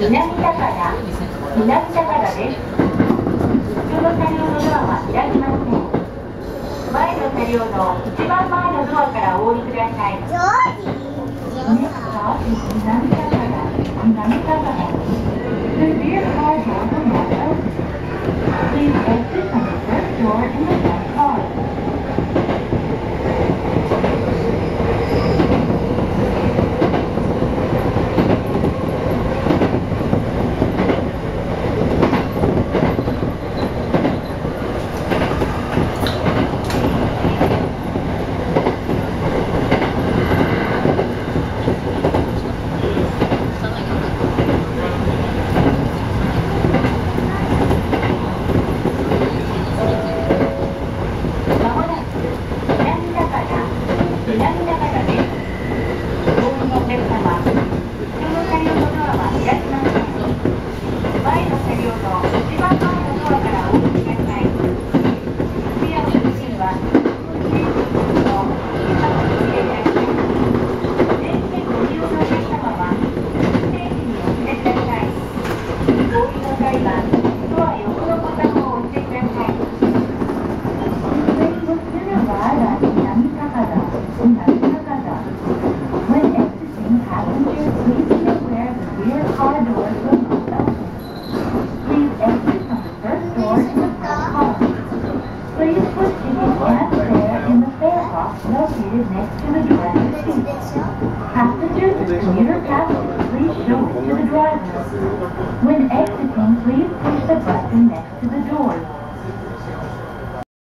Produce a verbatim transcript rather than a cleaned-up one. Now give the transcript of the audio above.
南高田、南高田です。後ろの車両のドアは開きません。前の車両の一番前のドアからお降りください。Next stop is 南高田、南高田。The rear car door will not open. Please exit from the first door in the front car.（ When exiting, please push the button next to the door.